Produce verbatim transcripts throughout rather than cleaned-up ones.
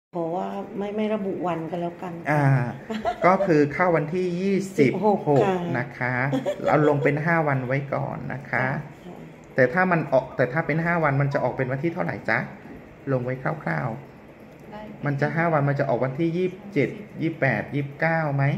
เพราะว่าไม่ไม่ระบุวันกันแล้วกันอ่าก็คือเข้าวันที่ยี่สิบหกนะคะเราลงเป็นห้าวันไว้ก่อนนะคะแต่ถ้ามันออกแต่ถ้าเป็นห้าวันมันจะออกเป็นวันที่เท่าไหร่จ๊ะลงไว้คร่าวๆมันจะห้าวันมันจะออกวันที่ยี่สิบเจ็ด ยี่สิบแปด ยี่สิบเก้าไหม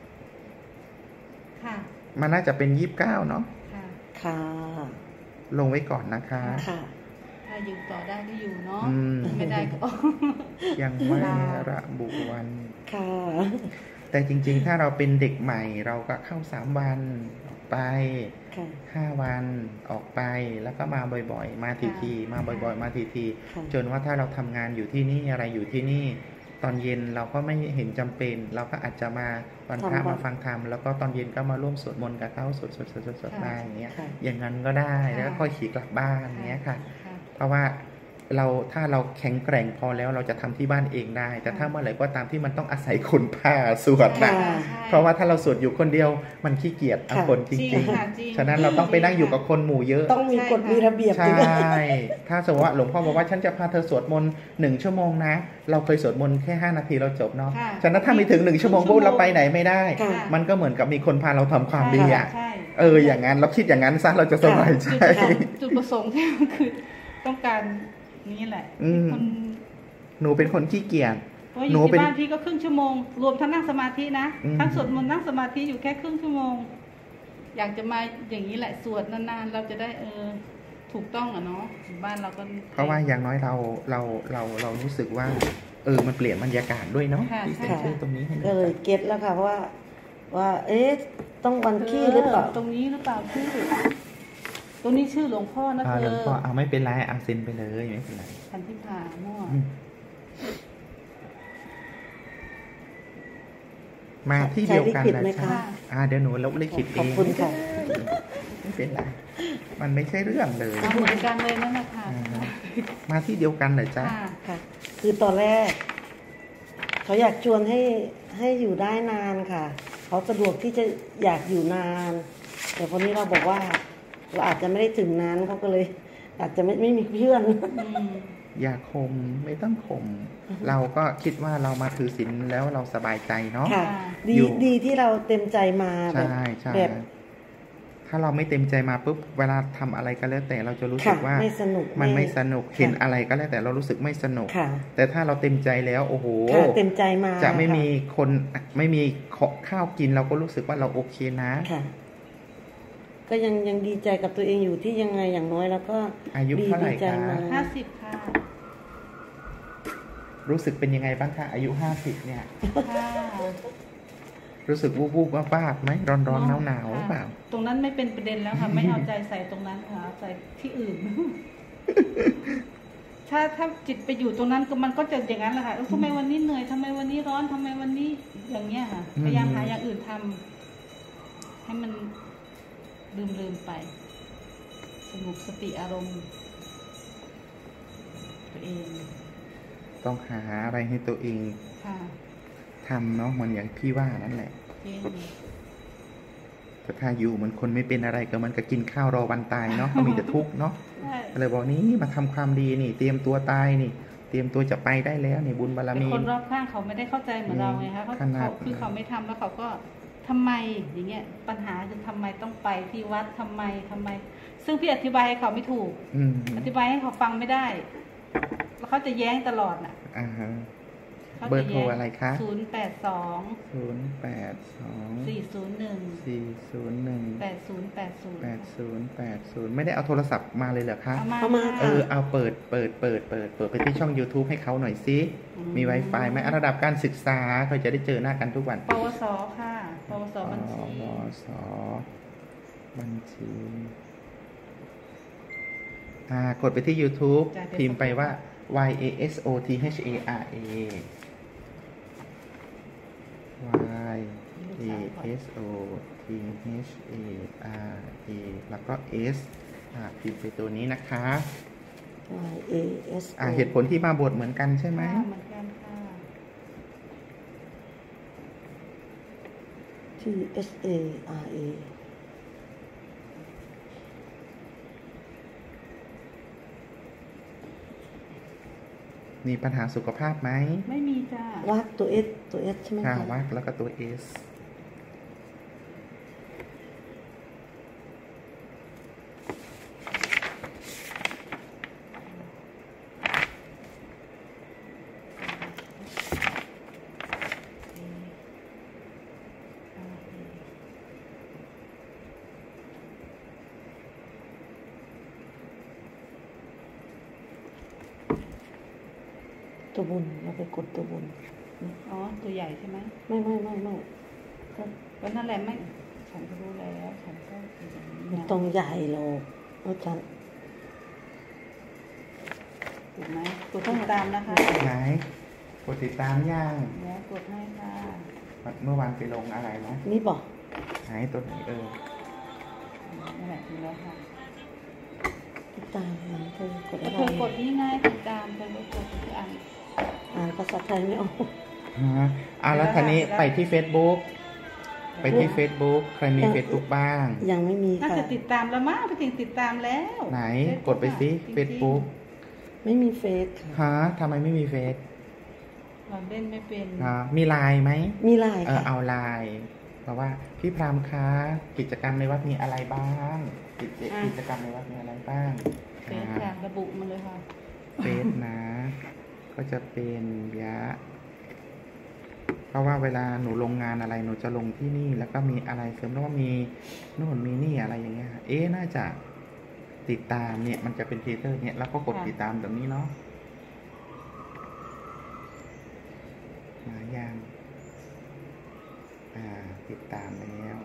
ค่ะมันน่าจะเป็นยี่สิบเก้าเนาะค่ะค่ะลงไว้ก่อนนะคะค่ะถ้าอยู่ต่อได้ก็อยู่เนาะไม่ได้ก็ยังไม่ระบุวันค่ะแต่จริงๆถ้าเราเป็นเด็กใหม่เราก็เข้าสามวันออกไปห้าวันออกไปแล้วก็มาบ่อยๆมาทีๆมาบ่อยๆมาทีๆจนว่าถ้าเราทำงานอยู่ที่นี่อะไรอยู่ที่นี่ตอนเย็นเราก็ไม่เห็นจำเป็นเราก็อาจจะมาวันพระมาฟังธรรมแล้วก็ตอนเย็นก็มาร่วมสวดมนต์กับเขาสวดสวดสวดสวดสวดมาอย่างเงี้ยอย่างนั้นก็ได้แล้วก็ค่อยขี่กลับบ้านเงี้ยค่ะเพราะว่าเราถ้าเราแข็งแกร่งพอแล้วเราจะทำที่บ้านเองได้แต่ถ้าเมื่อไหร่ก็ตามที่มันต้องอาศัยคนพาสวดนะเพราะว่าถ้าเราสวดอยู่คนเดียวมันขี้เกียจเอาคนจริงๆฉะนั้นเราต้องไปนั่งอยู่กับคนหมู่เยอะต้องมีกฎมีระเบียบใช่ถ้าสมมติว่าหลวงพ่อบอกว่าฉันจะพาเธอสวดมนต์หนึ่งชั่วโมงนะเราเคยสวดมนต์แค่ห้านาทีเราจบเนาะฉะนั้นถ้าไม่ถึงหนึ่งชั่วโมงปุ๊บเราไปไหนไม่ได้มันก็เหมือนกับมีคนพาเราทำความดีอ่ะเอออย่างนั้นเราคิดอย่างนั้นซะเราจะสบายใจจุดประสงค์ที่คือต้องการนี่แหละหนูเป็นคนขี้เกียจหนูเป็นบ้านพี่ก็ครึ่งชั่วโมงรวมทั้งนั่งสมาธินะทั้งสวดมนต์นั่งสมาธิอยู่แค่ครึ่งชั่วโมงอยากจะมาอย่างนี้แหละสวดนานๆเราจะได้เออถูกต้องอ่ะเนาะบ้านเราก็เพราะว่าอย่างน้อยเราเราเราเรารู้สึกว่าเออมันเปลี่ยนบรรยากาศด้วยเนาะที่เซ็นชื่อตรงนี้ให้ก็เลยเก็ตแล้วค่ะเพราะว่าว่าเอ๊ะต้องวันขี้หรือเปล่าตรงนี้หรือเปล่าชื่อตัวนี้ชื่อหลวงพ่อนะเธอหลวงพ่อเอาไม่เป็นไรเอาเซ็นไปเลยไม่เป็นไรพันธิพามั่วมาที่เดียวกันเลยค่ะอ่าเดี๋ยวหนูลบเลขผิดเองขอบคุณค่ะไม่เป็นไรมันไม่ใช่เรื่องเลยเหมือนกันเลยนั่นแหละค่ะมาที่เดียวกันเลยจ้ะค่ะคือตอนแรกเขาอยากชวนให้ให้อยู่ได้นานค่ะเขาสะดวกที่จะอยากอยู่นานแต่พอนี้เราบอกว่าเราอาจจะไม่ได้ถึงนั้นเขาก็เลยอาจจะไม่ไม่มีเพื่อนอย่าข่มไม่ต้องข่มเราก็คิดว่าเรามาถือศีลแล้วเราสบายใจเนาะดีดีที่เราเต็มใจมาแบบถ้าเราไม่เต็มใจมาปุ๊บเวลาทำอะไรก็แล้วแต่เราจะรู้สึกว่ามันไม่สนุกเห็นอะไรก็แล้วแต่เรารู้สึกไม่สนุกแต่ถ้าเราเต็มใจแล้วโอ้โหเต็มใจมาจะไม่มีคนไม่มีข้าวกินเราก็รู้สึกว่าเราโอเคนะก็ยังยังดีใจกับตัวเองอยู่ที่ยังไงอย่างน้อยแล้วก็อายุเท่าไหร่คะห้าสิบค่ะรู้สึกเป็นยังไงบ้างคะอายุห้าสิบเนี่ยรู้สึกวูบๆบ้าๆไหมร้อนๆหนาวๆหรือเปล่าตรงนั้นไม่เป็นประเด็นแล้วค่ะไม่เอาใจใส่ตรงนั้นค่ะใส่ที่อื่นถ้าถ้าจิตไปอยู่ตรงนั้นก็มันก็จะอย่างนั้นแหละค่ะทำไมวันนี้เหนื่อยทำไมวันนี้ร้อนทำไมวันนี้อย่างเงี้ยค่ะพยายามหาอย่างอื่นทำให้มันลืมลืมไปสงบสติอารมณ์ตัวเองต้องหาอะไรให้ตัวเองทำเนาะมันอย่างพี่ว่านั่นแหละแต่ถ้าอยู่มันคนไม่เป็นอะไรก็มันก็กินข้าวรอวันตายเนาะก็มีแต่ทุกข์เนาะเลยบอกนี้มาทำความดีนี่เตรียมตัวตายนี่เตรียมตัวจะไปได้แล้วนี่บุญบารมีคนรอบข้างเขาไม่ได้เข้าใจเหมือนเราไงคะเขาเขาคือเขาไม่ทำแล้วเขาก็ทำไมอย่างเงี้ยปัญหาคือทำไมต้องไปที่วัดทำไมทำไมซึ่งพี่อธิบายให้เขาไม่ถูกอธิบายให้เขาฟังไม่ได้แล้วเขาจะแย้งตลอดน่ะเบอร์โทรอะไรคะศูนย์แปดสองศูนย์แปดสองสี่ศูนย์หนึ่งสี่ศูนย์หนึ่งแปดศูนย์แปดศูนย์แปดศูนย์แปดศูนย์ไม่ได้เอาโทรศัพท์มาเลยเหรอคะเอามาเออเอาเปิดเปิดเปิดเปิดเปิดไปที่ช่อง YouTube ให้เขาหน่อยซิมี Wi-Fi ไหมระดับการศึกษาเขาจะได้เจอหน้ากันทุกวันปวสค่ะปวสบัญชีปวสบัญชีอ่ากดไปที่ YouTube พิมพ์ไปว่า Y A S O T H A R A Y A S O T H A R A แล้วก็ S อ่าพิมพ์ไปตัวนี้นะคะ Y A S อ่าเหตุผลที่มาบทเหมือนกันใช่ไหมเหมือนกันค่ะ T S A R A มีปัญหาสุขภาพไหมไม่มีจ้าวักตัวเอสตัวเอสใช่ไหมค่ะคะวักแล้วก็ตัวเอสตัวบุญเราไปกดตัวบุญอ๋อตัวใหญ่ใช่ไหมไม่ไม่ไม่ไม่ก็นั่นแหละไม่ฉันก็รู้แล้วฉันก็ไม่ต้องใหญ่หรอกอาจารย์ถูกไหมกดติดตามนะคะไหนกดติดตามยังแล้วกดให้ค่ะเมื่อวานไปลงอะไรนะนี่บอกไหนตัวไหนเออนั่นแหละดูแล้วค่ะติดตามมันเธอกดอะไรเธอกดนี่ง่ายติดตามเธอกดทุกอันอ่านภาษาไทยไม่ออกฮะอ่าแล้วทีนี้ไปที่ Facebook ไปที่ Facebook ใครมี Facebook บ้างยังไม่มีค่ะน่าจะติดตามแล้วมั้งไปถึงติดตามแล้วไหนกดไปสิ Facebook ไม่มีเฟซฮะทำไมไม่มีเฟซเราเล่นไม่เป็นฮะมีไลน์ไหมมีไลน์เออเอาไลน์เพราะว่าพี่พรามคะกิจกรรมในวัดมีอะไรบ้างกิจกิจกรรมในวัดมีอะไรบ้างเฟซค่ะระบุมาเลยค่ะเฟซนะก็จะเป็นยะเพราะว่าเวลาหนูลงงานอะไรหนูจะลงที่นี่แล้วก็มีอะไรเสริมแล้วว่ามีโน่นมีนี่อะไรอย่างเงี้ยเอ๊ะน่าจะติดตามเนี่ยมันจะเป็นฟีเจอร์เนี่ยแล้วก็กดติดตามแบบนี้เนาะมายังอ่าติดตามแล้ว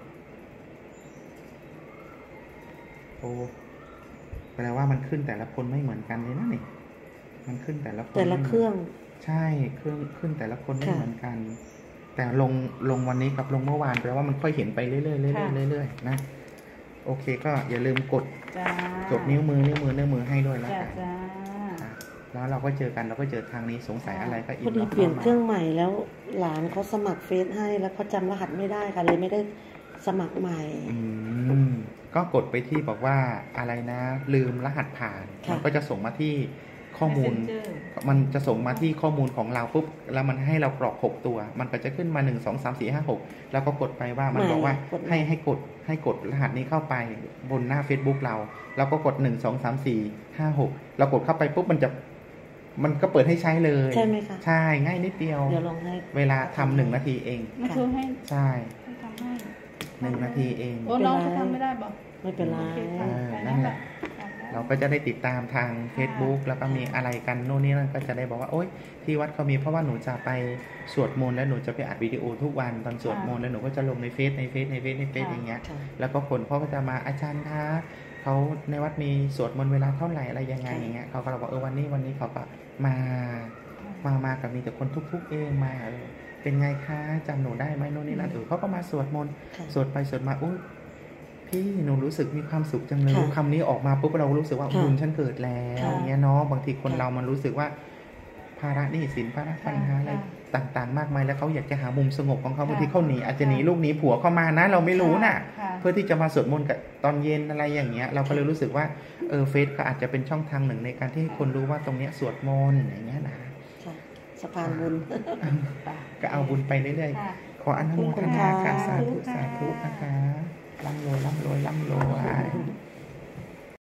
โอ้แปลว่ามันขึ้นแต่ละคนไม่เหมือนกันเลยนะนี่มันขึ้นแต่ละคนแต่ละเครื่องใช่เครื่องขึ้นแต่ละคนไม่เหมือนกันแต่ลงลงวันนี้กับลงเมื่อวานแปลว่ามันค่อยเห็นไปเรื่อยๆเรื่อยๆเรื่อยๆนะโอเคก็อย่าลืมกดกดนิ้วมือนิ้วมือนิ้วมือให้ด้วยแล้วกันแล้วเราก็เจอกันเราก็เจอทางนี้สงสัยอะไรก็อีกพอดีเปลี่ยนเครื่องใหม่แล้วหลานเขาสมัครเฟซให้แล้วเขาจำรหัสไม่ได้ค่ะเลยไม่ได้สมัครใหม่อืมก็กดไปที่บอกว่าอะไรนะลืมรหัสผ่านมันก็จะส่งมาที่ข้อมูลมันจะส่งมาที่ข้อมูลของเราปุ๊บแล้วมันให้เรากรอกหกตัวมันก็จะขึ้นมาหนึ่ง สอง สาม สี่ ห้า หกแล้วก็กดไปว่ามันบอกว่าให้ให้กดให้กดรหัสนี้เข้าไปบนหน้า Facebook เราแล้วก็กดหนึ่ง สอง สาม สี่ ห้า หกเรากดเข้าไปปุ๊บมันจะมันก็เปิดให้ใช้เลยใช่ไหมคะใช่ง่ายนิดเดียวเดี๋ยวลองให้เวลาทำหนึ่งนาทีเองใช่ทำให้หนึ่งนาทีเองโอ้น้องทำไม่ได้บอกไม่เป็นไรนั่นแหละเราก็จะได้ติดตามทาง Facebook แล้วก็มีอะไรกันโน่นนี่นั่นก็จะได้บอกว่าโอ๊ยที่วัดเขามีเพราะว่าหนูจะไปสวดมนต์แล้วหนูจะไปอัดวิดีโอทุกวันตอนสวดมนต์แล้วหนูก็จะลงในเฟซในเฟซในเฟซในเฟซอย่างเงี้ยแล้วก็คนพ่อก็จะมาอาจารย์คะเขาในวัดมีสวดมนต์เวลาเท่าไหร่อะไรยังไงอย่างเงี้ยเขาก็บอกเออวันนี้วันนี้เขาก็มามามากับมีแต่คนทุกๆเองมาเป็นไงคะจำหนูได้ไหมโน่นนี่นั่นเออเขาก็มาสวดมนต์สวดไปสวดมาอุ้ยพี่หนูรู้สึกมีความสุขจังเลยคำนี้ออกมาปุ๊บเรารู้สึกว่าบุญฉันเกิดแล้วเงี้ยเนาะบางทีคนเรามันรู้สึกว่าภาระหนี้สินภาระปัญหาอะไรต่างๆมากมายแล้วเขาอยากจะหามุมสงบของเขาบางทีเขาหนีอาจจะหนีลูกหนีผัวเข้ามานะเราไม่รู้น่ะเพื่อที่จะมาสวดมนต์กับตอนเย็นอะไรอย่างเงี้ยเราก็เลยรู้สึกว่าเออเฟซก็อาจจะเป็นช่องทางหนึ่งในการที่ให้คนรู้ว่าตรงเนี้ยสวดมนต์อย่างเงี้ยนะสะพานบุญก็เอาบุญไปเรื่อยๆขออนุโมทนาค่ะสาธุสาธุนะคะร่ำรวยร่ำรวยร่ำรวย